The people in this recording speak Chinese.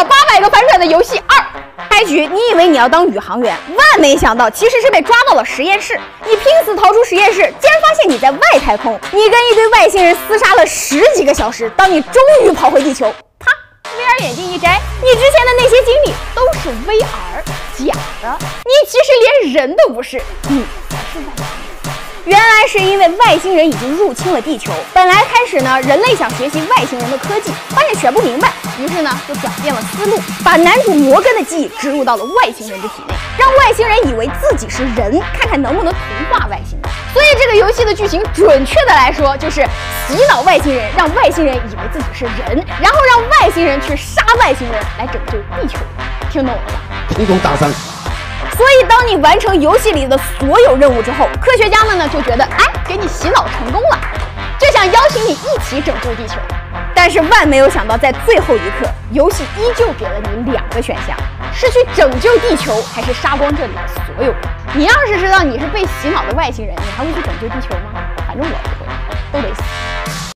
脑800个反转的游戏2。开局你以为你要当宇航员，万没想到其实是被抓到了实验室。你拼死逃出实验室，竟然发现你在外太空，你跟一堆外星人厮杀了10几个小时。当你终于跑回地球，啪 ，VR 眼镜一摘，你之前的那些经历都是 VR 假的，你其实连人都不是，你才是外星人。原来是因为外星人已经入侵了地球。本来开始呢，人类想学习外星人的科技，发现学不明白，于是呢就转变了思路，把男主摩根的记忆植入到了外星人的体内，让外星人以为自己是人，看看能不能同化外星人。所以这个游戏的剧情准确的来说，就是洗脑外星人，让外星人以为自己是人，然后让外星人去杀外星人来拯救地球。听懂了吧？ 听懂大三。 所以，当你完成游戏里的所有任务之后，科学家们呢就觉得，哎，给你洗脑成功了，就想邀请你一起拯救地球。但是万没有想到，在最后一刻，游戏依旧给了你2个选项：是去拯救地球，还是杀光这里的所有人。你要是知道你是被洗脑的外星人，你还会去拯救地球吗？反正我不会，都得死。